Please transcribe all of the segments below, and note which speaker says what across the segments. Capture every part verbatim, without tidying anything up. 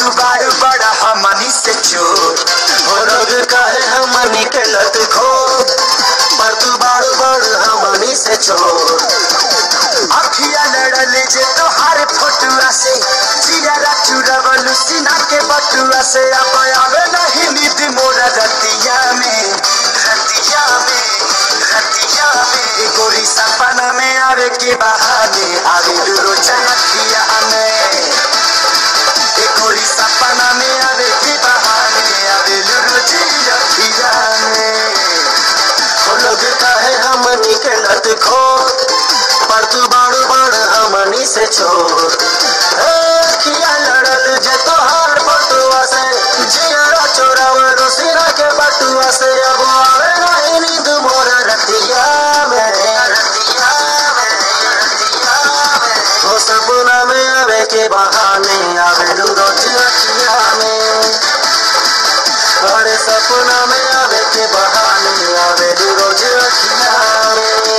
Speaker 1: तू बारू बड़ा हमनी से चोर हो लोग कहे हमनी के लत खो पर तू बारू बड़ हमनी से चोर अखिया लड़ल जे तोहार फोटुआ से जिया चुरवल सीना के बटुआ से अब आवे नहीं नींद मोरा रतिया में रतिया में रतिया में गोरी सपना में आवे के बहाने आवे रोज अखिया में गोरी सपना में आवे के बहाने आवे रोज अखिया में हो लोग कहे हमनी के लत खो पर तू बारू बड़ हमनी से छोड़ किया लड़ल जे तोहार बटुआ से जिया चोरावल सिरा के बटुआ से अब आवे नहीं नींद मोर रतिया में रतिया में रतिया में हो सपना में आवे के बहाने आवे रोज अखिया में अरे सपना में आवे के बहाने आवे रोज अखिया में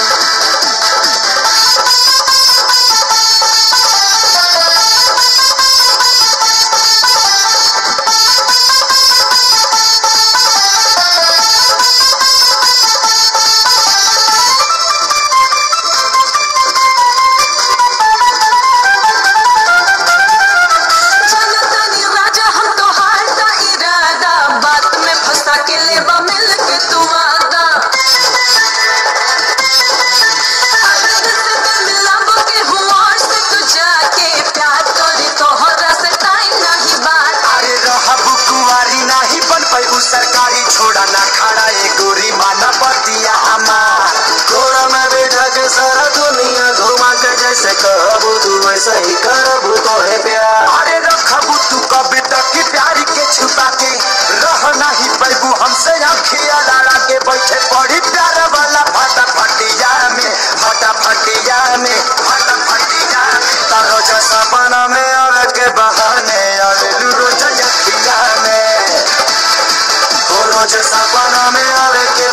Speaker 1: सरकारी छोड़ा ना खड़ा ये गोरी माना पतिया हमार गोरा में बैठा के सारा दुनिया घुमा के जैसे कहबू तू वैसे ही करबू तो है प्यार अरे रखबू तू कभी तक की प्यारी के छुपा के रह नहीं पैबू हमसे अखिया लड़ा के बैठे पड़ी प्यार वाला फटा फटिया में फटा फटिया में फटा फटिया तारो जैसा सपना में आवे के बहाने आवे रोज अखिया में रोज सपना में आवे के